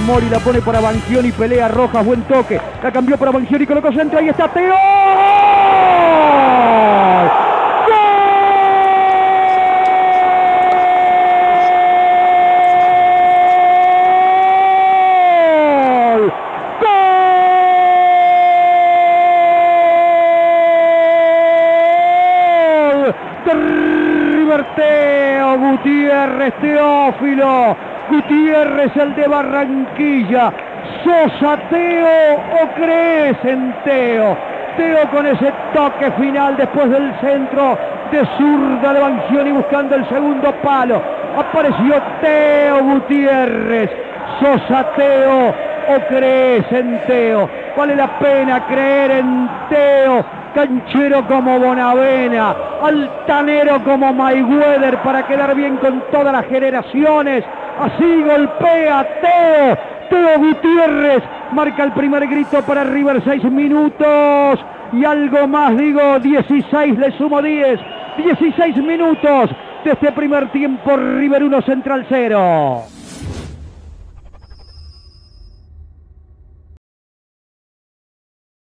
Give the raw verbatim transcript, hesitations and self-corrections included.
Mori, la pone para Banchioni, pelea Rojas, buen toque. La cambió para Banchioni, colocó centro, ahí está Teo. River, Teo Gutiérrez, Teófilo Gutiérrez, el de Barranquilla. ¿Sos Teo o crees en Teo? Teo con ese toque final después del centro de zurda de Banchioni buscando el segundo palo. Apareció Teo Gutiérrez. ¿Sos Teo o crees en Teo? Vale la pena creer en Teo. Canchero como Bonavena, altanero como Mayweather para quedar bien con todas las generaciones. Así golpea Teo. Teo Gutiérrez marca el primer grito para River, seis minutos y algo más, digo, dieciséis, le sumo diez, dieciséis minutos de este primer tiempo. River uno, Central cero.